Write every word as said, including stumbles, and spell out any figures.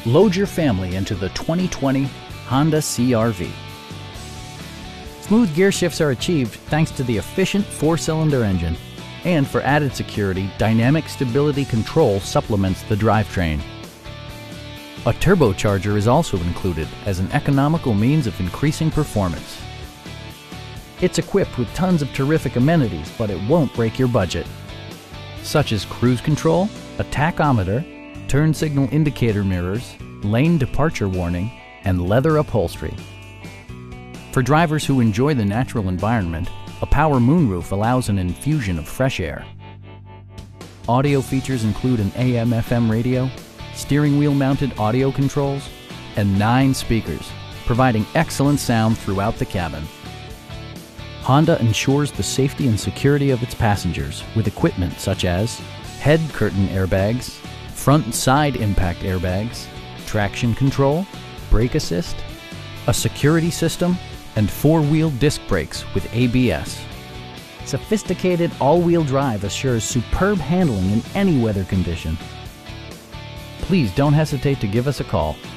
Load your family into the twenty twenty Honda C R V. Smooth gear shifts are achieved thanks to the efficient four-cylinder engine. And for added security, dynamic stability control supplements the drivetrain. A turbocharger is also included as an economical means of increasing performance. It's equipped with tons of terrific amenities, but it won't break your budget, such as cruise control, a tachometer, turn signal indicator mirrors, lane departure warning, and leather upholstery. For drivers who enjoy the natural environment, a power moonroof allows an infusion of fresh air. Audio features include an A M F M radio, steering wheel mounted audio controls, and nine speakers, providing excellent sound throughout the cabin. Honda ensures the safety and security of its passengers with equipment such as head curtain airbags, front and side impact airbags, traction control, brake assist, a security system, and four-wheel disc brakes with A B S. Sophisticated all-wheel drive assures superb handling in any weather condition. Please don't hesitate to give us a call.